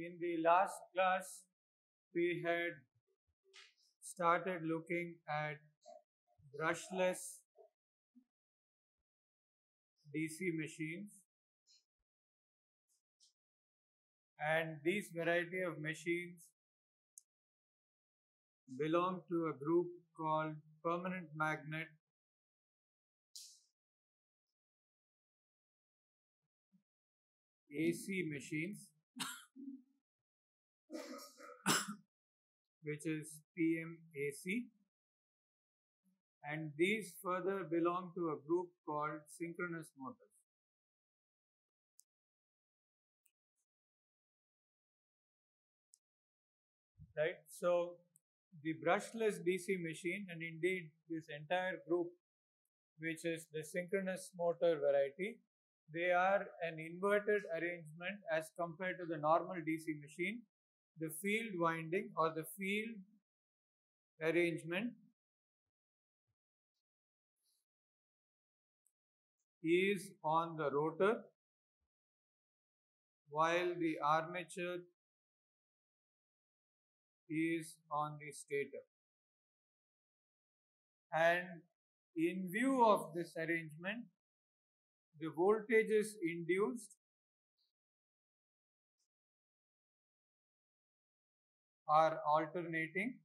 In the last class, we had started looking at brushless DC machines, and these variety of machines belong to a group called permanent magnet AC machines, which is PMAC, and these further belong to a group called synchronous motors. Right? So the brushless DC machine, and indeed this entire group, which is the synchronous motor variety, they are an inverted arrangement as compared to the normal DC machine. The field winding or the field arrangement is on the rotor, while the armature is on the stator. And in view of this arrangement, the voltages induced are alternating,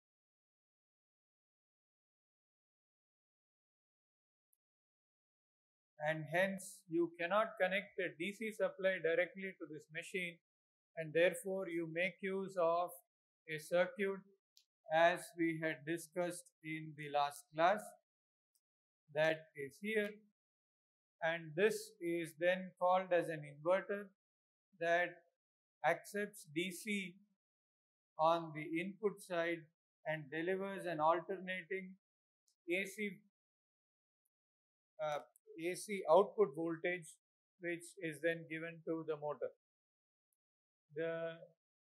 and hence you cannot connect a DC supply directly to this machine, and therefore you make use of a circuit as we had discussed in the last class, that is here, and this is then called as an inverter that accepts DC on the input side and delivers an alternating AC output voltage, which is then given to the motor. The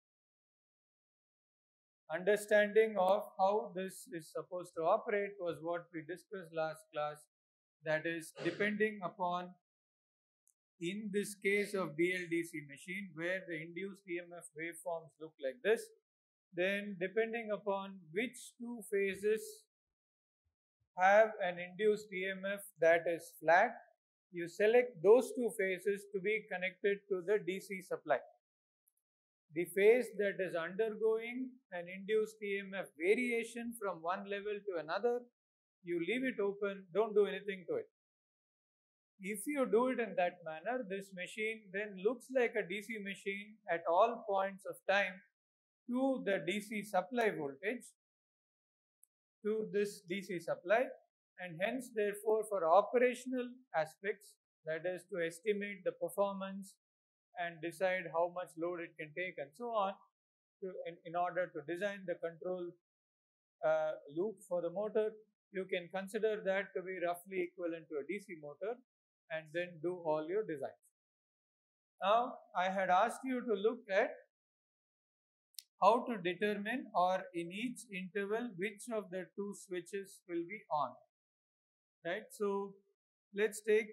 understanding of how this is supposed to operate was what we discussed last class, that is, depending upon, in this case of BLDC machine where the induced EMF waveforms look like this, then depending upon which two phases have an induced EMF that is flat, you select those two phases to be connected to the DC supply. The phase that is undergoing an induced EMF variation from one level to another, you leave it open, don't do anything to it. If you do it in that manner, this machine then looks like a DC machine at all points of time to the DC supply voltage, to this DC supply, and hence therefore for operational aspects, that is to estimate the performance and decide how much load it can take and so on, in order to design the control loop for the motor, you can consider that to be roughly equivalent to a DC motor and then do all your designs. Now I had asked you to look at how to determine, or in each interval, which of the two switches will be on, right? So let's take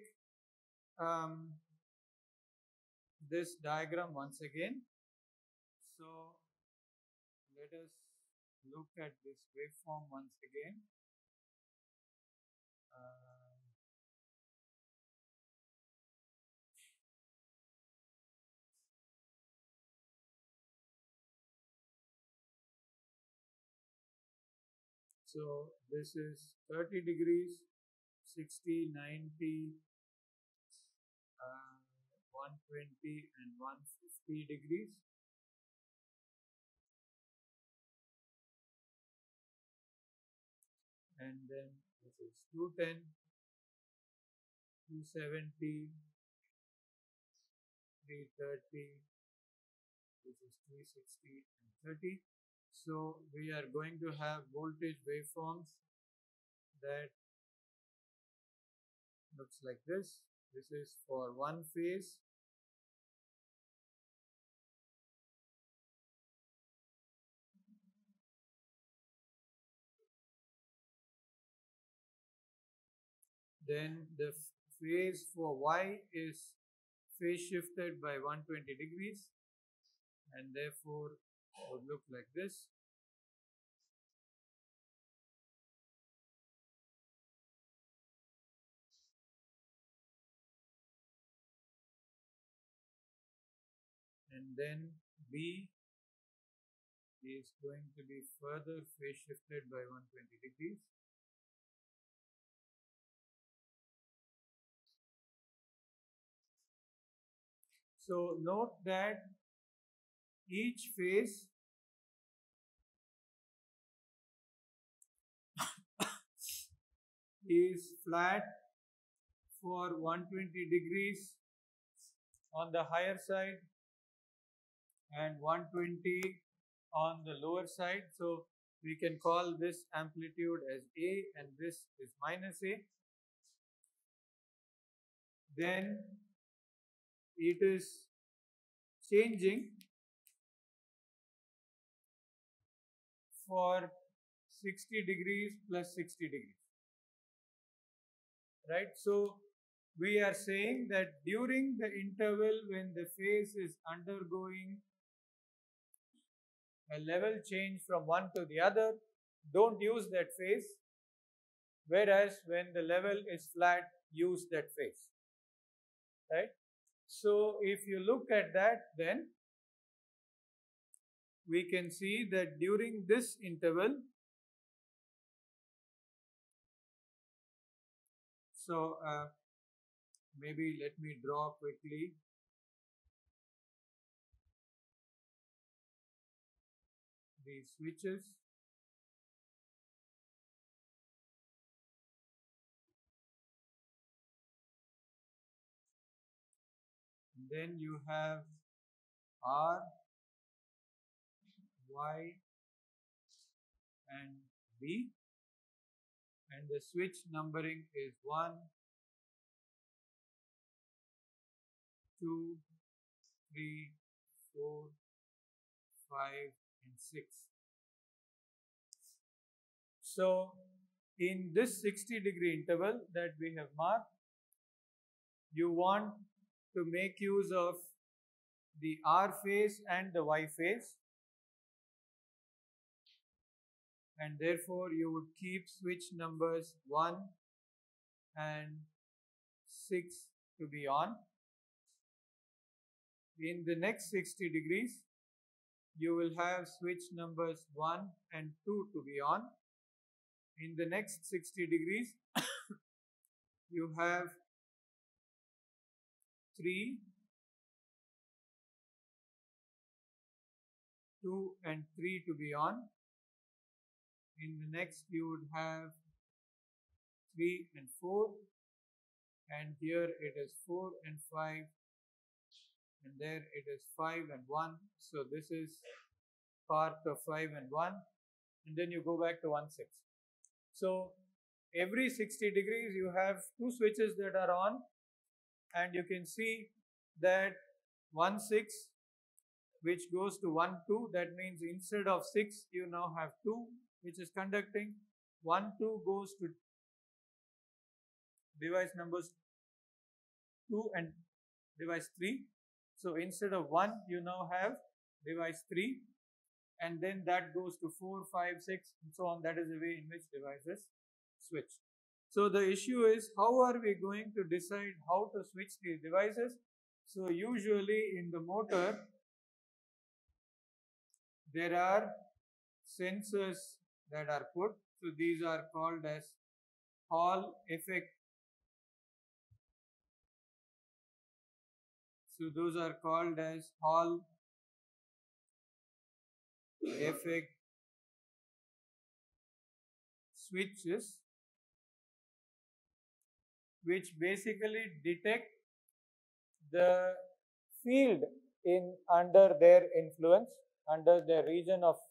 this diagram once again. So let us look at this waveform once again. So this is 30 degrees, 60, 90, 120 and 150 degrees. And then this is 210, 270, 330, this is 360 and 30. So we are going to have voltage waveforms that looks like this. This is for one phase. Then the phase for Y is phase shifted by 120 degrees. and therefore would look like this. And then B is going to be further phase shifted by 120 degrees. So note that each phase is flat for 120 degrees on the higher side and 120 on the lower side. So we can call this amplitude as A and this is minus A. Then it is changing for 60 degrees plus 60 degrees, right? So we are saying that during the interval when the phase is undergoing a level change from one to the other, don't use that phase, whereas when the level is flat, use that phase, right? So if you look at that, then we can see that during this interval, so maybe let me draw quickly. These switches. And then you have R, Y, and B. And the switch numbering is 1, 2, 3, 4, 5, and 6. So in this 60-degree interval that we have marked, you want to make use of the R phase and the Y phase, and therefore you would keep switch numbers 1 and 6 to be on. In the next 60 degrees, you will have switch numbers 1 and 2 to be on. In the next 60 degrees, you have 3, 2 and 3 to be on. In the next you would have 3 and 4, and here it is 4 and 5, and there it is 5 and 1. So this is part of 5 and 1, and then you go back to 1, 6. So every 60 degrees you have two switches that are on, and you can see that 1, 6 which goes to 1, 2, that means instead of 6 you now have 2 which is conducting. 1, 2 goes to device numbers 2 and device 3. So instead of 1 you now have device 3, and then that goes to 4, 5, 6 and so on. That is the way in which devices switch. So the issue is, how are we going to decide how to switch these devices? So usually in the motor there are sensors that are put. So these are called as Hall effect. So those are called as Hall effect switches, which basically detect the field in under their influence, under their region of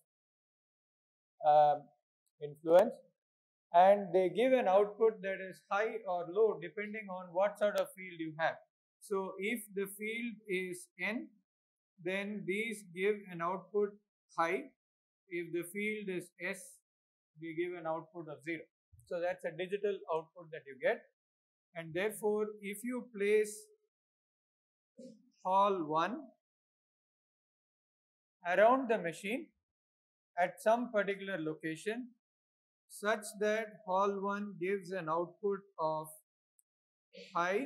influence, and they give an output that is high or low depending on what sort of field you have. So if the field is N, then these give an output high. If the field is S, we give an output of 0. So that's a digital output that you get, and therefore if you place Hall 1 around the machine at some particular location such that Hall 1 gives an output of high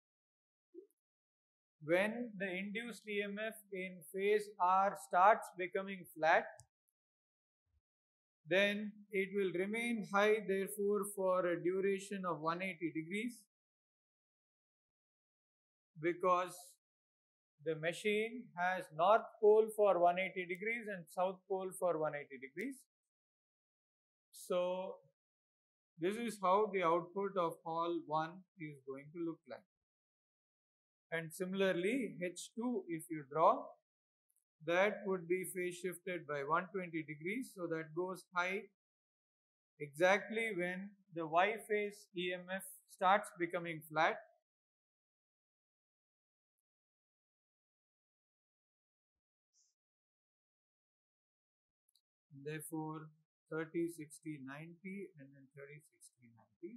when the induced EMF in phase R starts becoming flat, then it will remain high therefore for a duration of 180 degrees because the machine has north pole for 180 degrees and south pole for 180 degrees. So this is how the output of Hall 1 is going to look like. And similarly, H2, if you draw, that would be phase shifted by 120 degrees. So that goes high exactly when the Y phase EMF starts becoming flat. Therefore, 30, 60, 90 and then 30, 60, 90.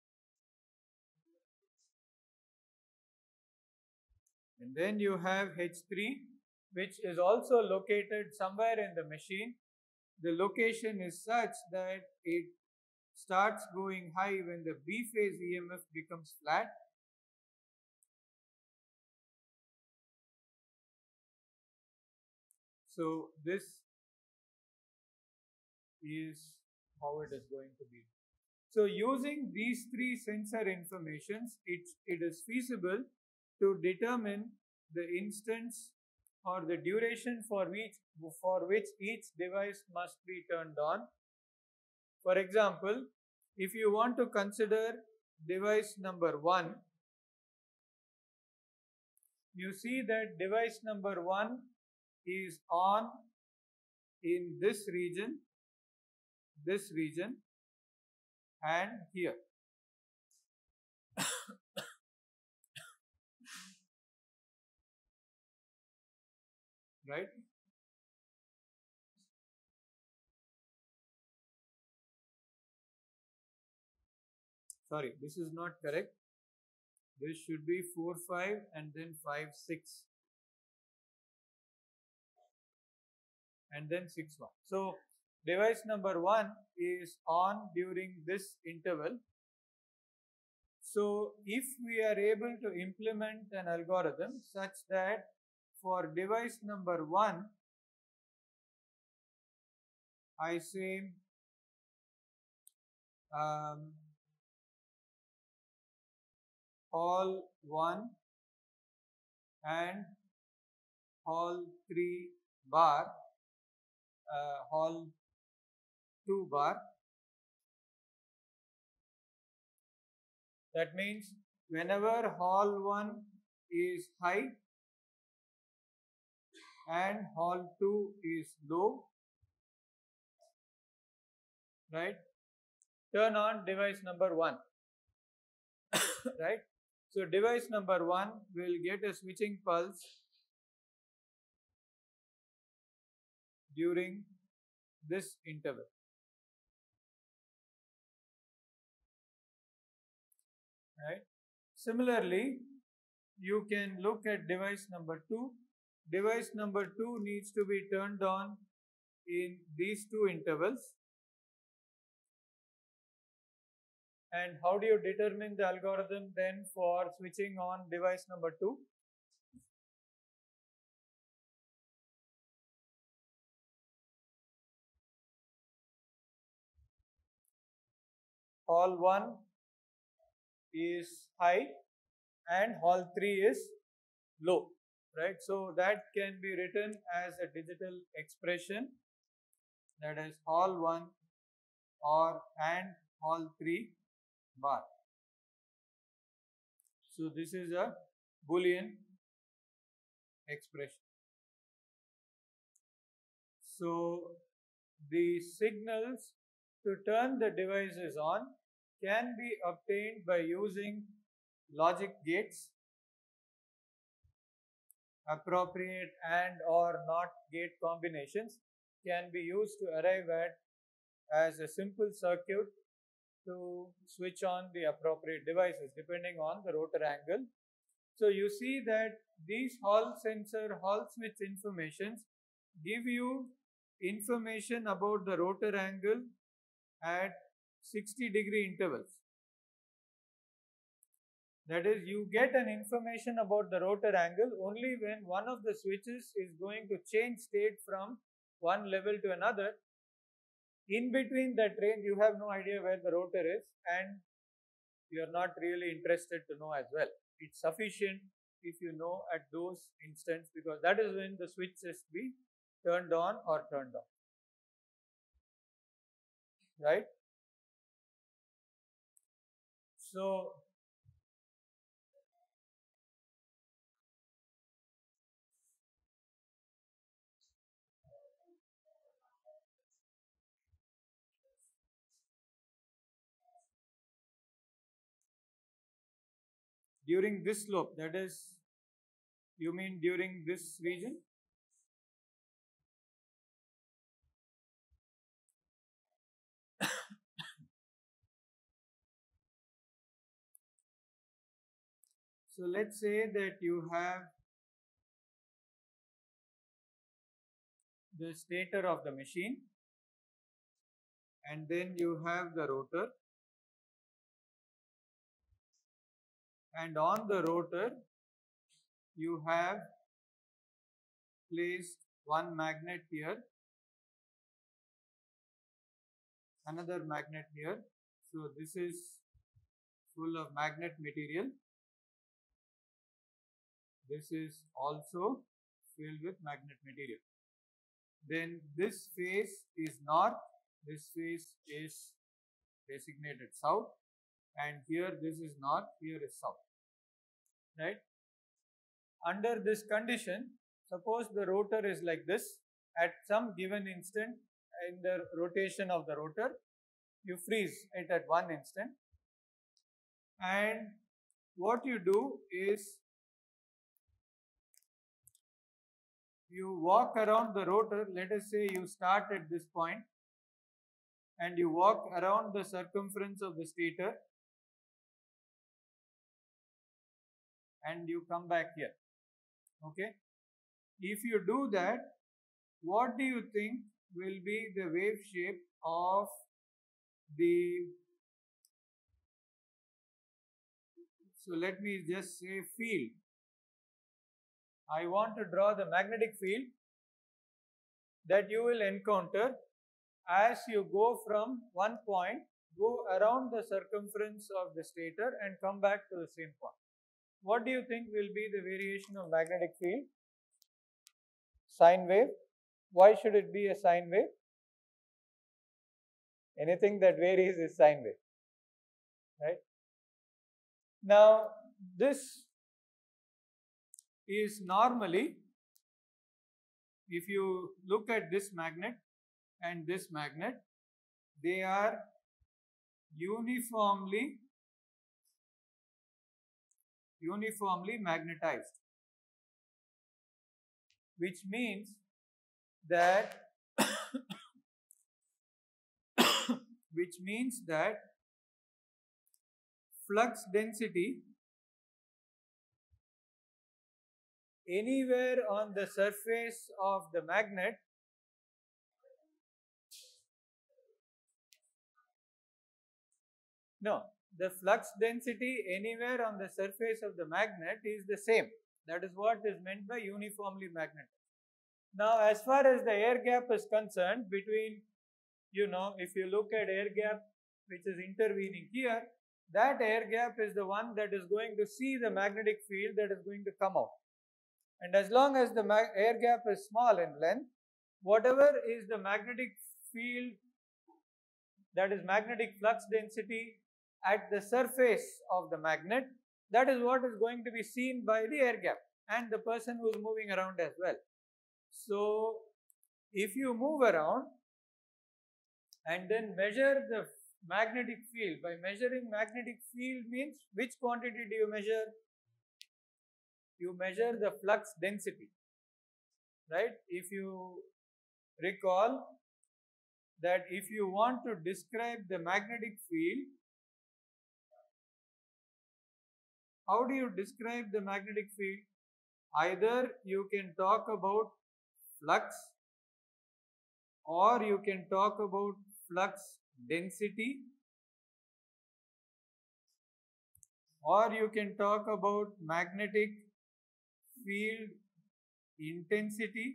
And then you have H3, which is also located somewhere in the machine. The location is such that it starts going high when the B phase EMF becomes flat. So this is how it is going to be. So using these three sensor informations, it is feasible to determine the instance or the duration for which each device must be turned on. For example, if you want to consider device number 1, you see that device number 1 is on in this region, and here. Right? Sorry, this is not correct. This should be 4, 5 and then 5, 6. And then 6, 1. So device number 1 is on during this interval. So if we are able to implement an algorithm such that for device number 1, I say Hall 1 and Hall 3 bar, Hall 2 bar. That means whenever Hall 1 is high and Hall 2 is low, right, turn on device number 1. Right? So device number 1 will get a switching pulse during this interval. Right? Similarly, you can look at device number 2. Device number 2 needs to be turned on in these two intervals. And how do you determine the algorithm then for switching on device number 2? Hall 1 is high and Hall 3 is low, right? So that can be written as a digital expression, that is Hall 1 and Hall 3 bar. So this is a Boolean expression. So the signals to turn the devices on can be obtained by using logic gates. Appropriate and or not gate combinations can be used to arrive at as a simple circuit to switch on the appropriate devices depending on the rotor angle. So you see that these Hall sensor, Hall switch informations give you information about the rotor angle at 60-degree intervals. That is, you get an information about the rotor angle only when one of the switches is going to change state from one level to another. In between that range, you have no idea where the rotor is, and you are not really interested to know as well. It's sufficient if you know at those instants, because that is when the switch is to be turned on or turned off. Right? So, during this slope, that is, you mean during this region? So let's say that you have the stator of the machine, and then you have the rotor, and on the rotor you have placed one magnet here, another magnet here. So this is full of magnet material. This is also filled with magnet material. Then this face is north, this face is designated south, and here this is north, here is south. Right? Under this condition, suppose the rotor is like this. At some given instant in the rotation of the rotor, you freeze it at one instant, and what you do is you walk around the rotor. Let us say you start at this point and you walk around the circumference of the stator and you come back here. Okay? If you do that, what do you think will be the wave shape of the, so let me just say field. I want to draw the magnetic field that you will encounter as you go from one point, go around the circumference of the stator and come back to the same point. What do you think will be the variation of magnetic field? Sine wave. Why should it be a sine wave? Anything that varies is sine wave. Right? Now, this is normally, if you look at this magnet and this magnet, they are uniformly magnetized, which means that flux density anywhere on the surface of the magnet the flux density anywhere on the surface of the magnet is the same. That is what is meant by uniformly magnetized. Now, as far as the air gap is concerned, between, if you look at air gap which is intervening here, that air gap is the one that is going to see the magnetic field that is going to come out. And as long as the air gap is small in length, whatever is the magnetic field, that is magnetic flux density at the surface of the magnet, that is what is going to be seen by the air gap and the person who is moving around as well. So, if you move around and then measure the magnetic field, by measuring magnetic field means which quantity do you measure? You measure the flux density, right? If you recall that if you want to describe the magnetic field, how do you describe the magnetic field? Either you can talk about flux or you can talk about flux density, or you can talk about magnetic field intensity.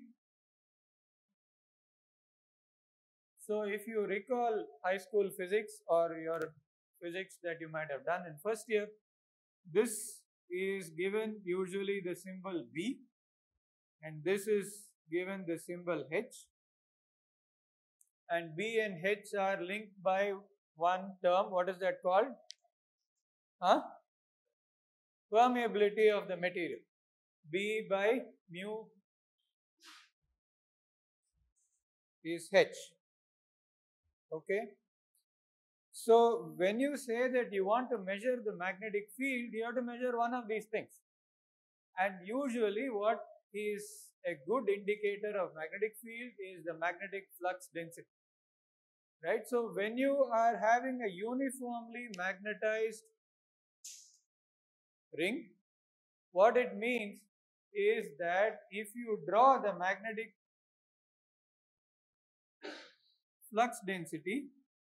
So if you recall high school physics or your physics that you might have done in first year, this is given usually the symbol B, and this is given the symbol H, and B and H are linked by one term. What is that called? Permeability of the material. B by mu is H. Okay. So when you say that you want to measure the magnetic field, you have to measure one of these things. And usually what is a good indicator of magnetic field is the magnetic flux density. Right? So when you are having a uniformly magnetized ring, what it means is that if you draw the magnetic flux density,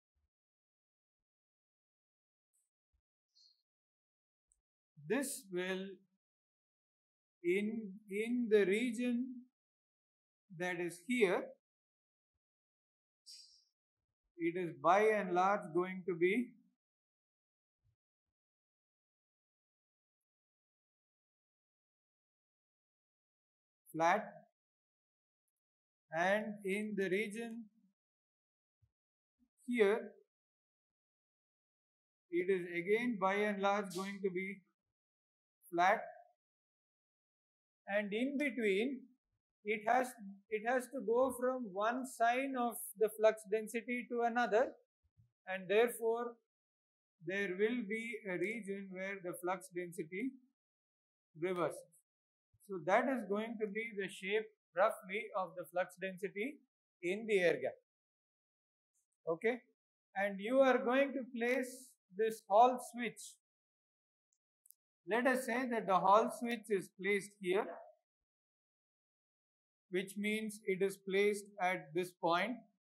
this will in the region that is here, it is by and large going to be flat, and in the region here it is again by and large going to be flat, and in between it has to go from one sign of the flux density to another, and therefore there will be a region where the flux density reverses. So that is going to be the shape roughly of the flux density in the air gap. Okay, and you are going to place this Hall switch. Let us say that the Hall switch is placed here, which means it is placed at this point.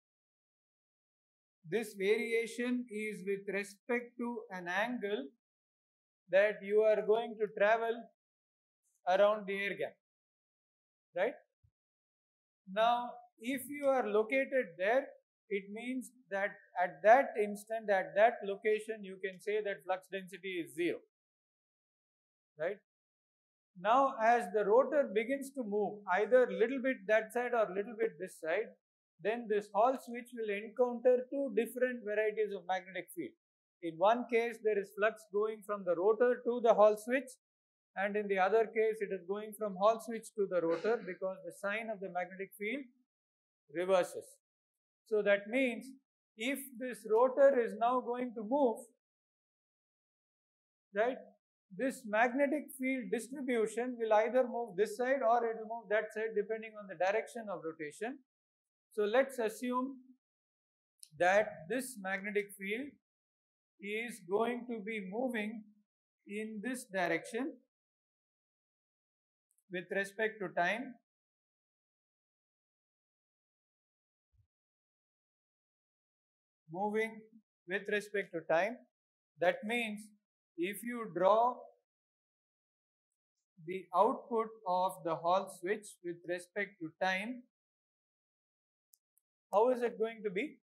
This variation is with respect to an angle that you are going to travel around the air gap, right? Now, if you are located there, it means that at that instant, at that location, you can say that flux density is 0, right? Now, as the rotor begins to move, either little bit that side or little bit this side, then this Hall switch will encounter two different varieties of magnetic field. In one case, there is flux going from the rotor to the Hall switch, and in the other case, it is going from Hall switch to the rotor because the sign of the magnetic field reverses. So that means if this rotor is now going to move, right, this magnetic field distribution will either move this side or it will move that side depending on the direction of rotation. So let's assume that this magnetic field is going to be moving in this direction with respect to time. Moving with respect to time. That means if you draw the output of the Hall switch with respect to time, how is it going to be?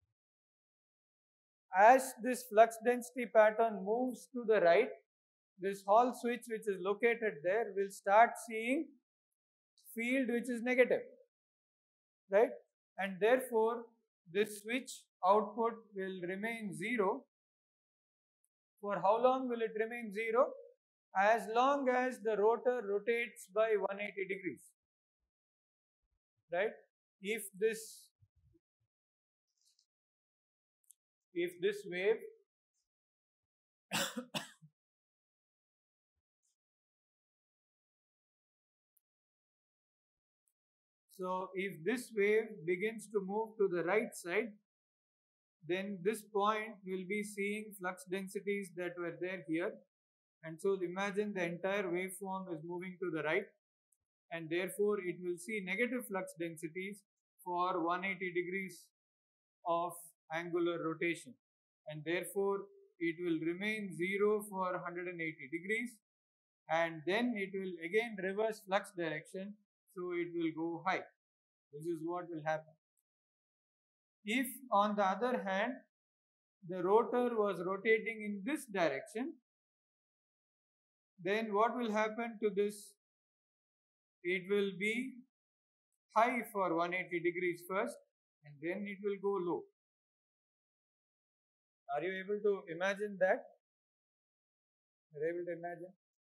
As this flux density pattern moves to the right, this Hall switch which is located there will start seeing field which is negative, right? And therefore, this switch output will remain 0. For how long will it remain 0? As long as the rotor rotates by 180 degrees, right? If this wave so if this wave begins to move to the right side, then this point will be seeing flux densities that were there here, and so imagine the entire waveform is moving to the right, and therefore it will see negative flux densities for 180 degrees of angular rotation, and therefore it will remain 0 for 180 degrees, and then it will again reverse flux direction, so it will go high. This is what will happen. If on the other hand the rotor was rotating in this direction, then what will happen to this? It will be high for 180 degrees first, and then it will go low. Are you able to imagine that? Are you able to imagine?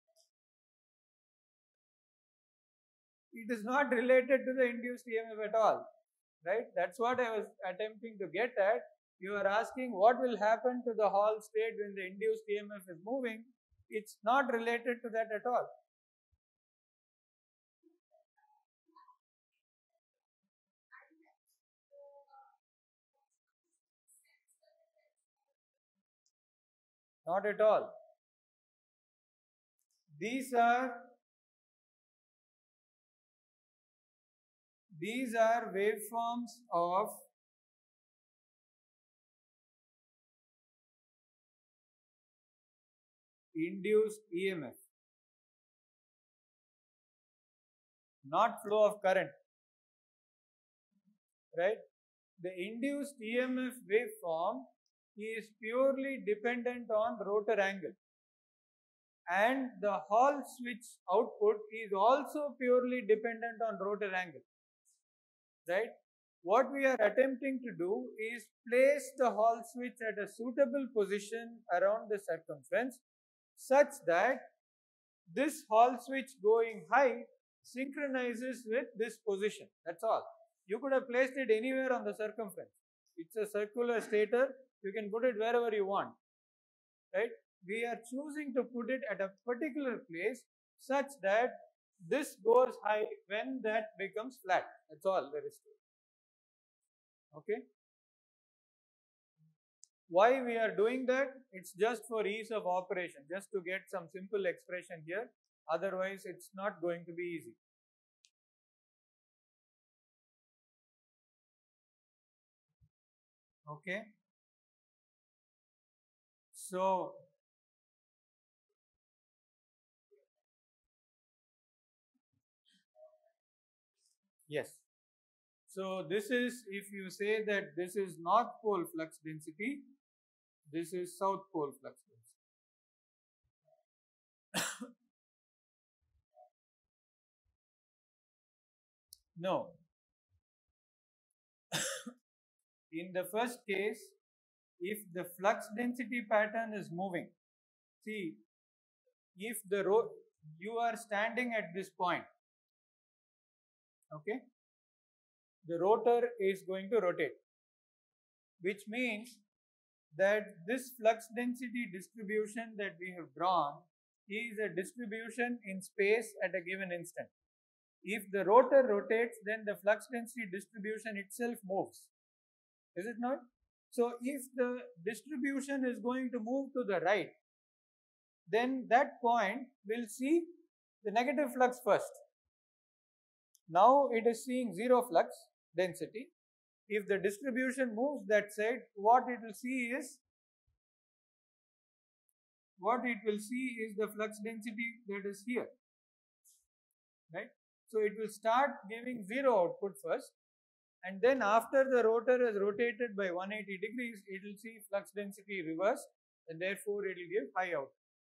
It is not related to the induced EMF at all, right? That's what I was attempting to get at. You are asking what will happen to the Hall state when the induced EMF is moving. It's not related to that at all. Not at all. These are waveforms of induced EMF, not flow of current, right? The induced EMF waveform is purely dependent on rotor angle, and the Hall switch output is also purely dependent on rotor angle, right? What we are attempting to do is place the Hall switch at a suitable position around the circumference such that this Hall switch going high synchronizes with this position. That's all. You could have placed it anywhere on the circumference. It's a circular stator. You can put it wherever you want, right? We are choosing to put it at a particular place such that this goes high when that becomes flat. That's all there is to it. Okay? Why we are doing that? It's just for ease of operation, just to get some simple expression here. Otherwise, it's not going to be easy. Okay? So, yes. So, this is, if you say that this is north pole flux density, this is south pole flux density. No. In the first case, if the flux density pattern is moving, see, if you are standing at this point, okay, the rotor is going to rotate, which means that this flux density distribution that we have drawn is a distribution in space at a given instant. If the rotor rotates, then the flux density distribution itself moves. Is it not? So if the distribution is going to move to the right, then that point will see the negative flux first. Now it is seeing zero flux density. If the distribution moves that side, what it will see is the flux density that is here, right? So it will start giving zero output first, and then after the rotor is rotated by 180 degrees, it will see flux density reverse, and therefore it will give high output.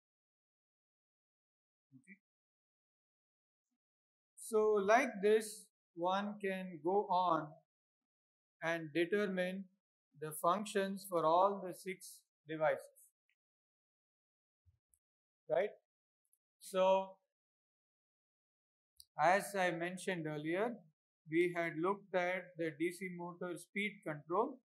Okay. So like this, one can go on and determine the functions for all the 6 devices, right? So as I mentioned earlier, we had looked at the DC motor speed control.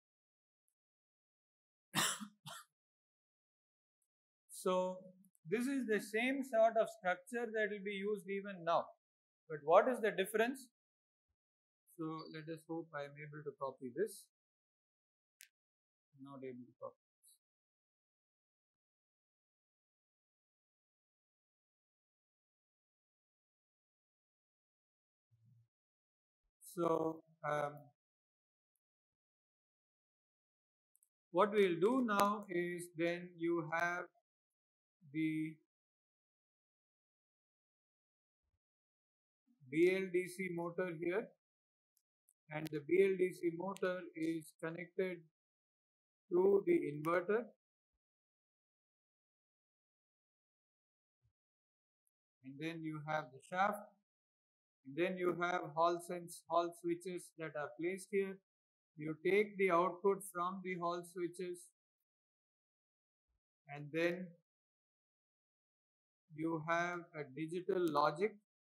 So this is the same sort of structure that will be used even now. But what is the difference? So let us hope I am able to copy this. Not able to copy this. So What we'll do now is then you have the BLDC motor here, and the BLDC motor is connected to the inverter, and then you have the shaft, and then you have Hall switches that are placed here. You take the output from the Hall switches, and then you have a digital logic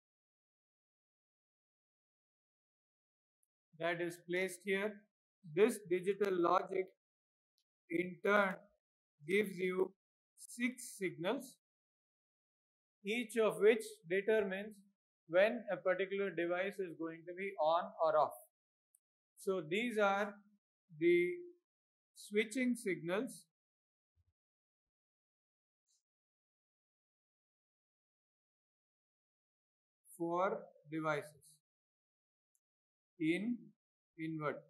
that is placed here. This digital logic in turn gives you 6 signals, each of which determines when a particular device is going to be on or off. So these are the switching signals for devices in inverter.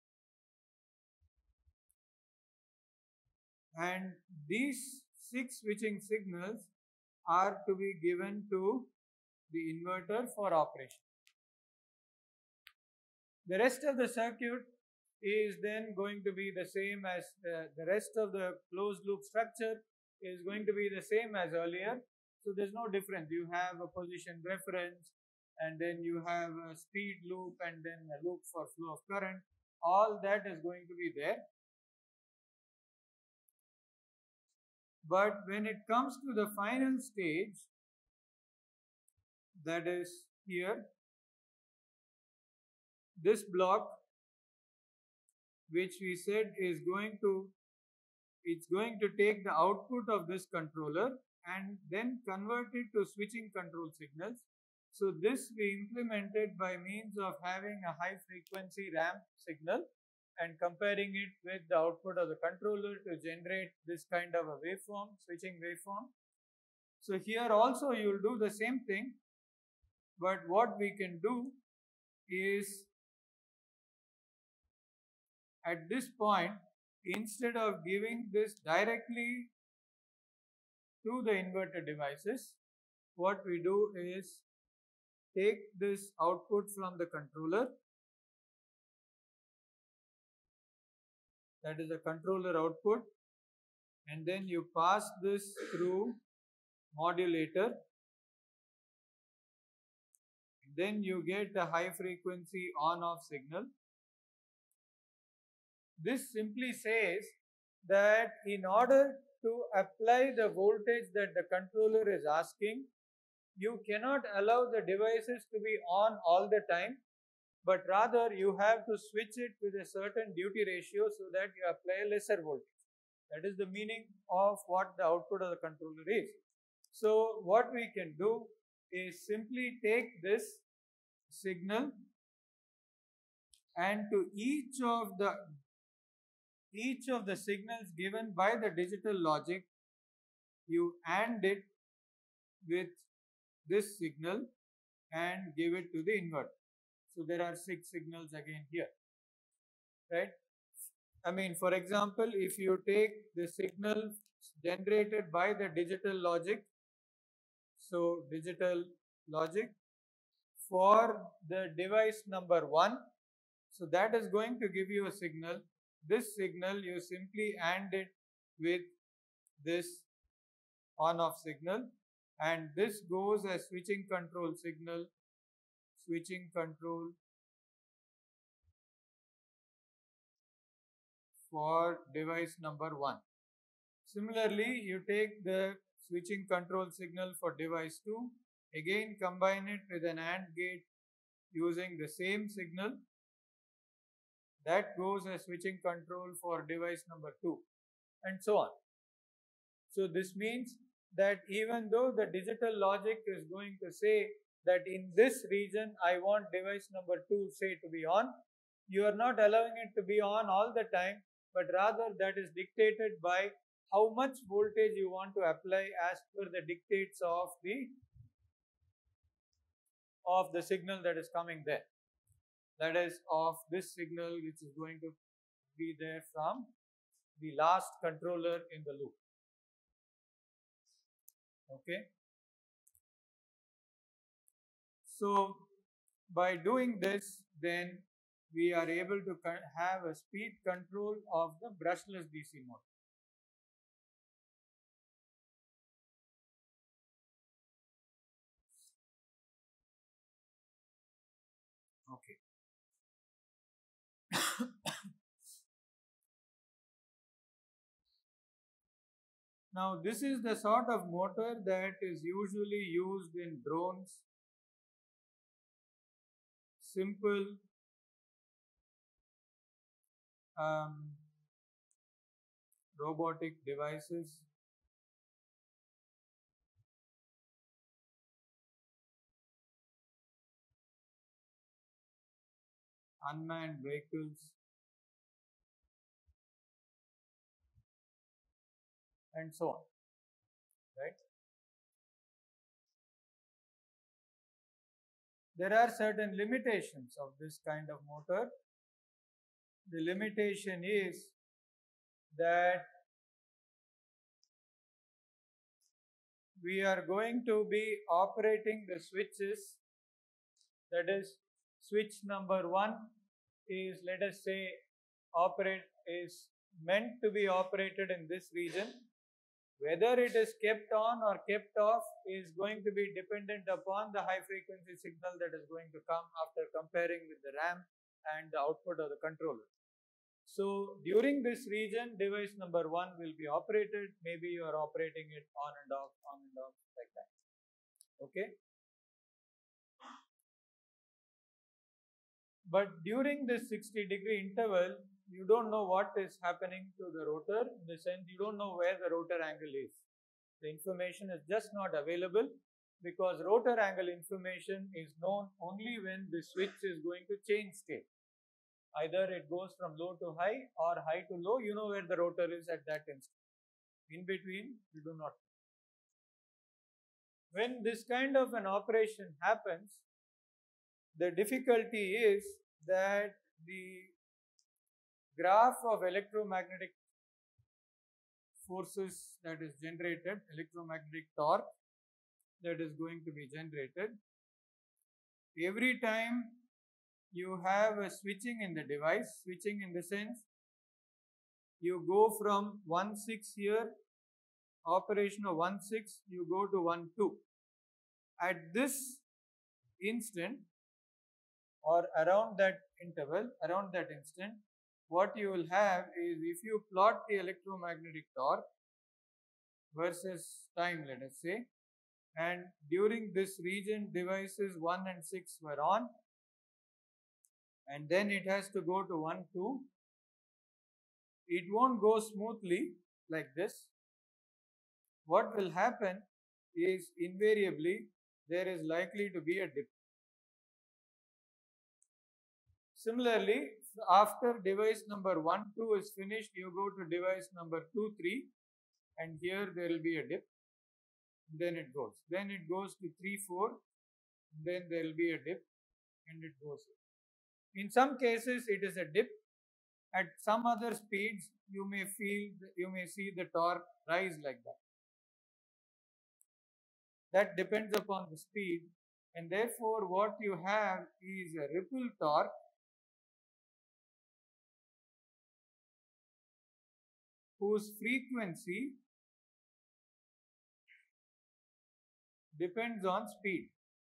And these 6 switching signals are to be given to the inverter for operation. The rest of the circuit is then going to be the same as the rest of the closed loop structure is going to be the same as earlier. So there's no difference. You have a position reference, and then you have a speed loop, and then a loop for flow of current. All that is going to be there. But when it comes to the final stage, that is here, this block, which we said is going to take the output of this controller and then convert it to switching control signals. So this we implemented by means of having a high frequency ramp signal and comparing it with the output of the controller to generate this kind of a waveform, switching waveform. So here also you will do the same thing, but what we can do is at this point, instead of giving this directly to the inverter devices, what we do is take this output from the controller, that is a controller output, and then you pass this through modulator, then you get a high frequency on-off signal. This simply says that in order to apply the voltage that the controller is asking, you cannot allow the devices to be on all the time, but rather you have to switch it with a certain duty ratio so that you apply a lesser voltage. That is the meaning of what the output of the controller is. So what we can do is simply take this signal and to each of the signals given by the digital logic, you AND it with this signal and give it to the inverter. So there are 6 signals again here, right? I mean, for example, if you take the signal generated by the digital logic, so digital logic for the device number 1, so that is going to give you a signal. This signal you simply AND it with this on-off signal, and this goes as switching control signal, switching control for device number 1. Similarly, you take the switching control signal for device 2, again combine it with an AND gate using the same signal, that goes as switching control for device number 2, and so on. So this means that even though the digital logic is going to say that in this region I want device number 2 say to be on, you are not allowing it to be on all the time, but rather that is dictated by how much voltage you want to apply as per the dictates of the signal that is coming there. That is of this signal which is going to be there from the last controller in the loop. Okay. So by doing this, then we are able to have a speed control of the brushless DC motor. Okay. Now this is the sort of motor that is usually used in drones, simple robotic devices, unmanned vehicles, and so on, right? There are certain limitations of this kind of motor. The limitation is that we are going to be operating the switches, that is switch number 1 is, let us say, is meant to be operated in this region. Whether it is kept on or kept off is going to be dependent upon the high frequency signal that is going to come after comparing with the RAM and the output of the controller. So during this region, device number 1 will be operated. Maybe you are operating it on and off like that. Okay. But during this 60-degree interval, you don't know what is happening to the rotor, in the sense you don't know where the rotor angle is. The information is just not available because rotor angle information is known only when the switch is going to change state. Either it goes from low to high or high to low, you know where the rotor is at that instant. In between, you do not. When this kind of an operation happens, the difficulty is that the graph of electromagnetic forces that is generated, electromagnetic torque that is going to be generated, every time you have a switching in the device, switching in the sense you go from 1/6 here, operation of 1/6, you go to 1/2. At this instant or around that interval, around that instant, what you will have is, if you plot the electromagnetic torque versus time, let us say, and during this region devices 1 and 6 were on, and then it has to go to 1/2, it won't go smoothly like this. What will happen is, invariably there is likely to be a dip. Similarly, after device number 1, 2 is finished, you go to device number 2, 3, and here there will be a dip. Then it goes. Then it goes to 3, 4, then there will be a dip, and it goes. In some cases, it is a dip. At some other speeds, you may see the torque rise like that. That depends upon the speed, and therefore what you have is a ripple torque whose frequency depends on speed.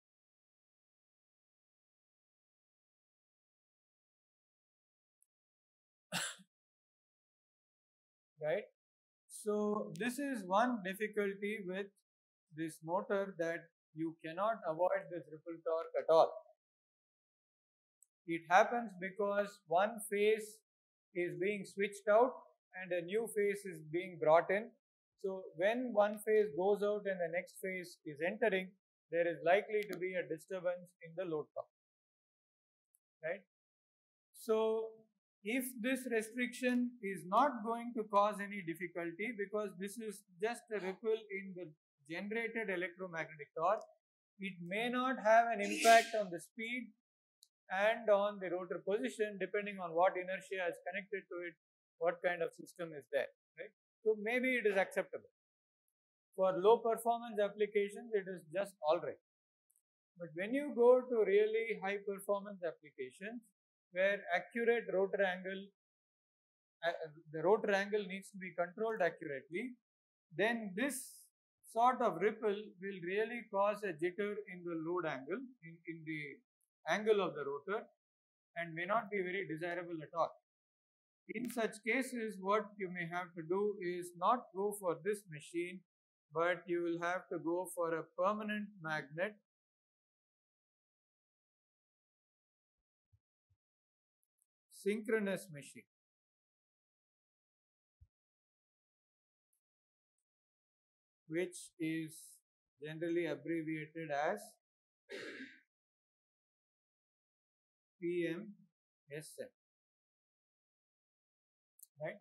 Right? So this is one difficulty with this motor, that you cannot avoid this ripple torque at all. It happens because one phase is being switched out and a new phase is being brought in. So when one phase goes out and the next phase is entering, there is likely to be a disturbance in the load torque. Right? So if this restriction is not going to cause any difficulty, because this is just a ripple in the generated electromagnetic torque, it may not have an impact on the speed and on the rotor position, depending on what inertia is connected to it. what kind of system is there, right? So maybe it is acceptable. For low performance applications, it is just all right. But when you go to really high performance applications where accurate rotor angle, the rotor angle needs to be controlled accurately, then this sort of ripple will really cause a jitter in the load angle, in the angle of the rotor, and may not be very desirable at all. In such cases, what you may have to do is not go for this machine, but you will have to go for a permanent magnet synchronous machine. Which is generally abbreviated as PMSM, right?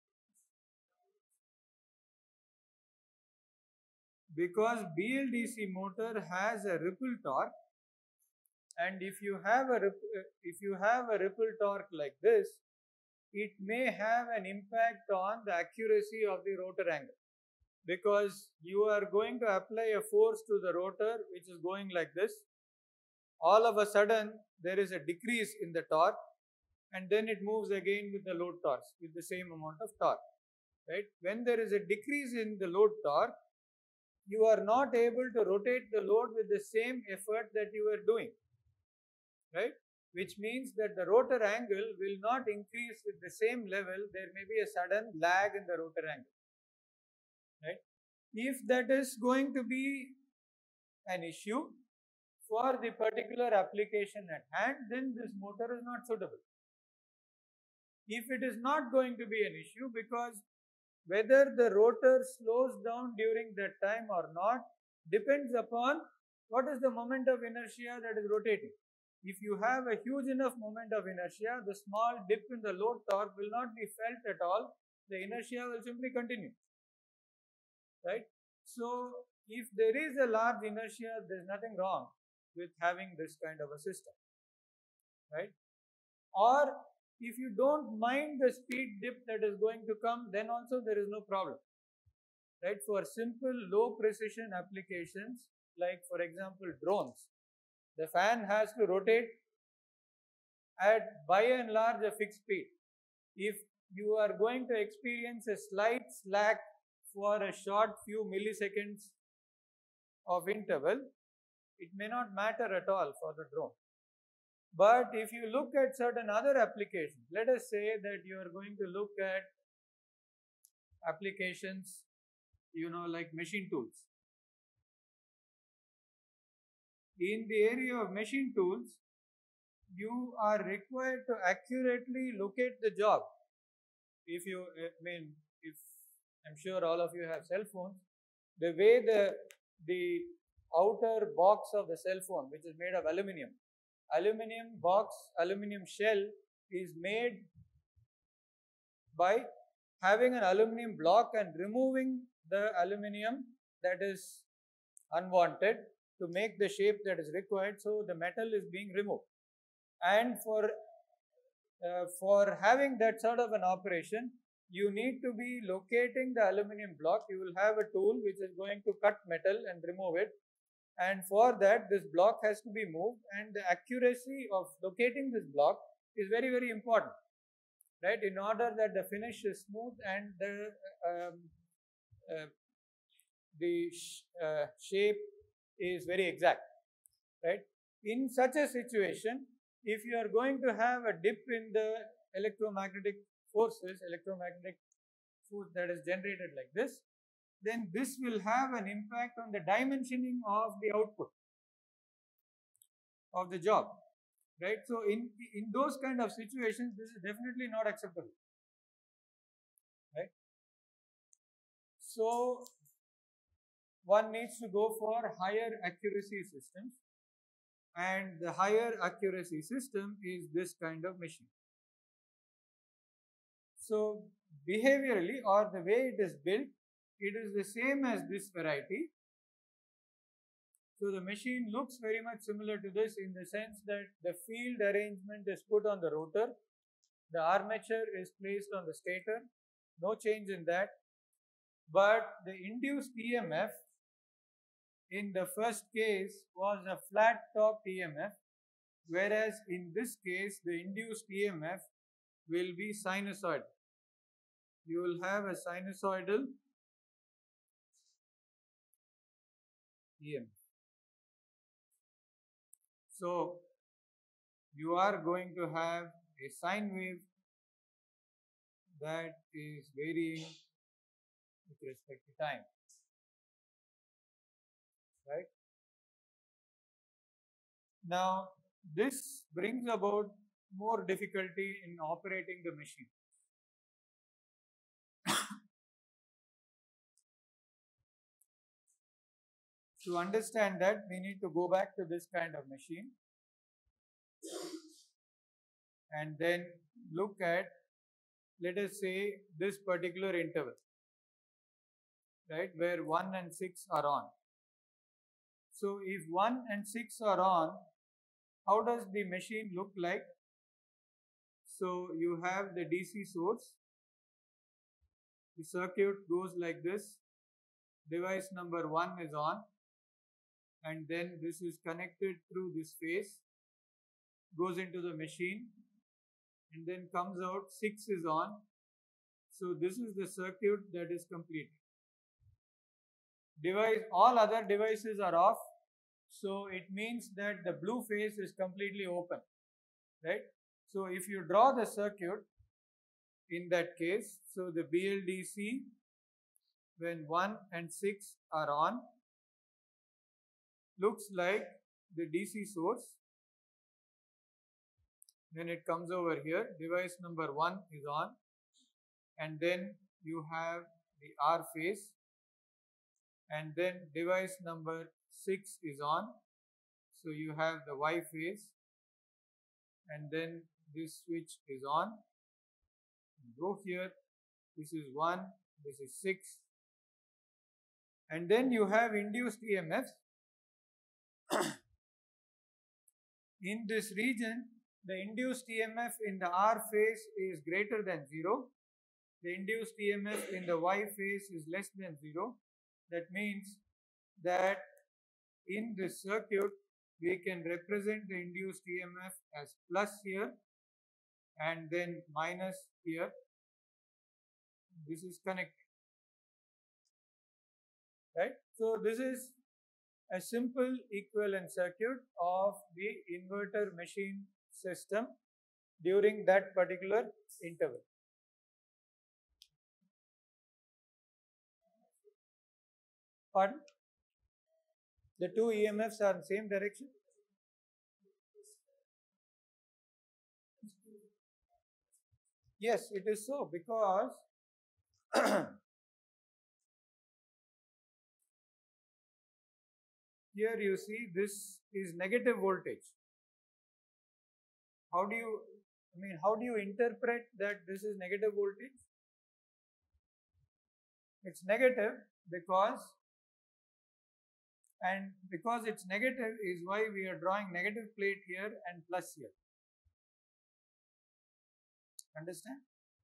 Because BLDC motor has a ripple torque, and if you have a ripple torque like this, it may have an impact on the accuracy of the rotor angle, because you are going to apply a force to the rotor which is going like this. All of a sudden there is a decrease in the torque, and then it moves again with the load torque with the same amount of torque, right? When there is a decrease in the load torque, you are not able to rotate the load with the same effort that you were doing, right? Which means that the rotor angle will not increase with the same level. There may be a sudden lag in the rotor angle, right? If that is going to be an issue for the particular application at hand, then this motor is not suitable. If it is not going to be an issue, because whether the rotor slows down during that time or not depends upon what is the moment of inertia that is rotating. If you have a huge enough moment of inertia, the small dip in the load torque will not be felt at all. The inertia will simply continue, right? So if there is a large inertia, there is nothing wrong with having this kind of a system, right? Or if you don't mind the speed dip that is going to come, then also there is no problem, right? For simple low precision applications, like for example drones, the fan has to rotate at by and large a fixed speed. If you are going to experience a slight slack for a short few milliseconds of interval, it may not matter at all for the drone. But if you look at certain other applications, let us say that you are going to look at applications, like machine tools. In the area of machine tools, you are required to accurately locate the job. If I'm sure all of you have cell phones, the way the outer box of the cell phone, which is made of aluminum shell is made by having an aluminum block and removing the aluminum that is unwanted to make the shape that is required. So the metal is being removed, and for having that sort of an operation, you need to be locating the aluminum block. You will have a tool which is going to cut metal and remove it, and for that this block has to be moved, and the accuracy of locating this block is very, very important, right? In order that the finish is smooth and the shape is very exact, right? In such a situation, if you are going to have a dip in the electromagnetic force that is generated like this, then this will have an impact on the dimensioning of the output of the job, right? So in those kind of situations, this is definitely not acceptable, right? So one needs to go for higher accuracy systems, and the higher accuracy system is this kind of machine. So behaviorally, or the way it is built, it is the same as this variety. So the machine looks very much similar to this in the sense that the field arrangement is put on the rotor. the armature is placed on the stator, no change in that, but the induced EMF in the first case was a flat top EMF, whereas in this case the induced EMF will be sinusoidal. You will have a sinusoidal EMF. So you are going to have a sine wave that is varying with respect to time, right? Now this brings about more difficulty in operating the machine. To understand that, we need to go back to this kind of machine and then look at, let us say, this particular interval, right, where 1 and 6 are on. So if 1 and 6 are on, how does the machine look like? So you have the DC source, the circuit goes like this, device number 1 is on, and then this is connected through this phase, goes into the machine, and then comes out, 6 is on. So this is the circuit that is completed. All other devices are off, so it means that the blue phase is completely open, right? So if you draw the circuit in that case, so the BLDC, when 1 and 6 are on, looks like the DC source. Then it comes over here, device number 1 is on, and then you have the R phase, and then device number 6 is on, so you have the Y phase, and then this switch is on. Go here, this is 1, this is 6, and then you have induced EMF. In this region, the induced EMF in the R phase is greater than 0. The induced EMF in the Y phase is less than 0. That means that in this circuit, we can represent the induced EMF as plus here and then minus here. This is connected, right? So this is a simple equivalent circuit of the inverter machine system during that particular interval. Pardon? The two EMFs are in the same direction? Yes, it is so, because here you see this is negative voltage. How do you interpret that this is negative voltage? It's negative because it's negative is why we are drawing negative plate here and plus here. Understand?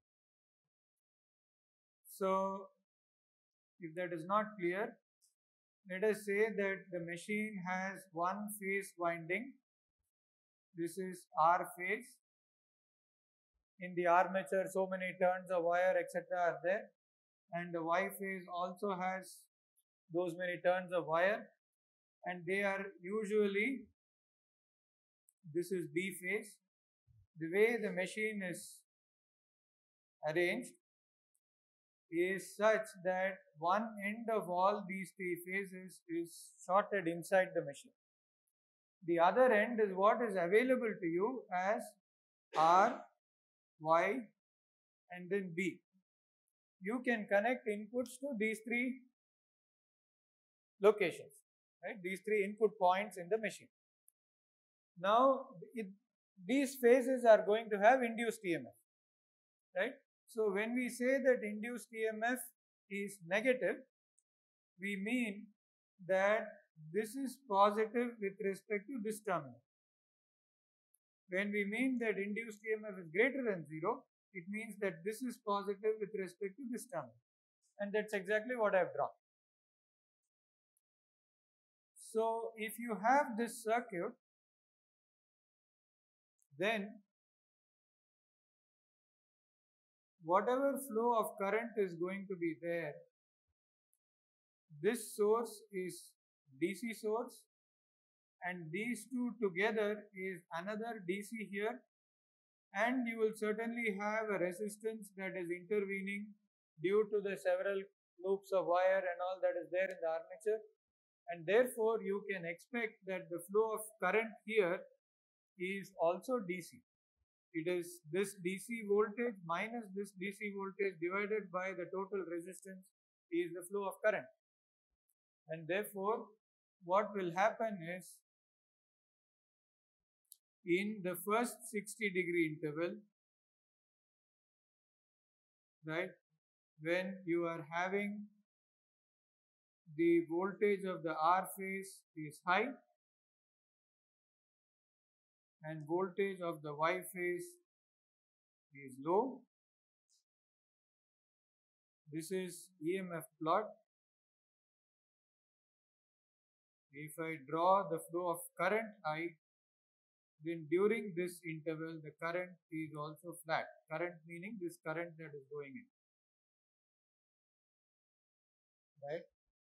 So if that is not clear, let us say that the machine has one phase winding. This is R phase. In the armature, so many turns of wire, etc. are there, and the Y phase also has those many turns of wire, and they are usually, this is B phase. The way the machine is arranged is such that one end of all these three phases is shorted inside the machine. The other end is what is available to you as R, Y, and then B. You can connect inputs to these three locations, right? These three input points in the machine. Now, these phases are going to have induced EMF, right? So when we say that induced EMF is negative, we mean that this is positive with respect to this terminal. When we mean that induced EMF is greater than 0, it means that this is positive with respect to this term. And that's exactly what I've drawn. So if you have this circuit, then whatever flow of current is going to be there, this source is DC source, and these two together is another DC here, and you will certainly have a resistance that is intervening due to the several loops of wire and all that is there in the armature, and therefore you can expect that the flow of current here is also DC. It is this DC voltage minus this DC voltage divided by the total resistance is the flow of current. And therefore, what will happen is, in the first 60-degree interval, right, when you are having the voltage of the R phase is high and voltage of the Y phase is low. This is EMF plot. If I draw the flow of current I, then during this interval the current is also flat. Current meaning this current that is going in. Right?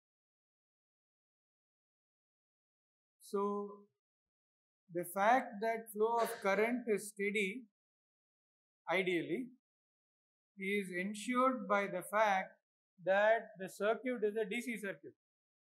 So the fact that flow of current is steady, ideally, is ensured by the fact that the circuit is a DC circuit.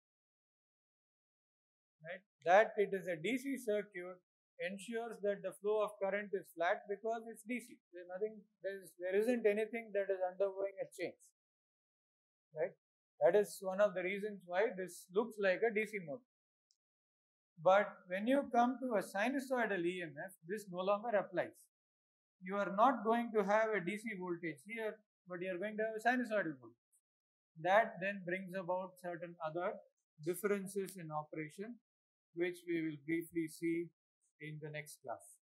Right? That it is a DC circuit ensures that the flow of current is flat because it's DC. There isn't anything that is undergoing a change. Right? That is one of the reasons why this looks like a DC motor. But when you come to a sinusoidal EMF, this no longer applies. You are not going to have a DC voltage here, but you are going to have a sinusoidal voltage. That then brings about certain other differences in operation, which we will briefly see in the next class.